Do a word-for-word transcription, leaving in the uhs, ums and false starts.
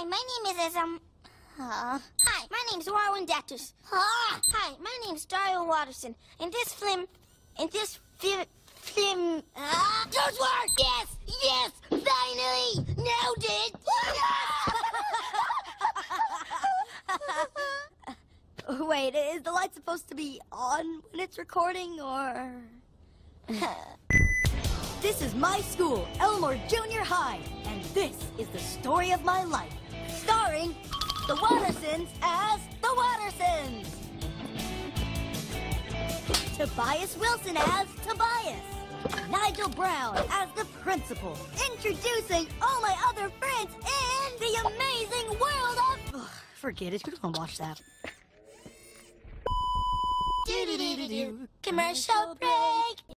Hi, my name is um. Uh, hi, my name's Warwin Datus. Uh, hi, my name's Dario Watterson. And this film, and this film, film. Uh, does work. Yes, yes, finally, nailed it. Wait, is the light supposed to be on when it's recording, or? This is my school, Elmore Junior High, and this is the story of my life, starring the Wattersons as the Wattersons, Tobias Wilson as Tobias, Nigel Brown as the principal, introducing all my other friends in the amazing world of... Ugh, forget it, who don't watch that? Do do do do do. Commercial break.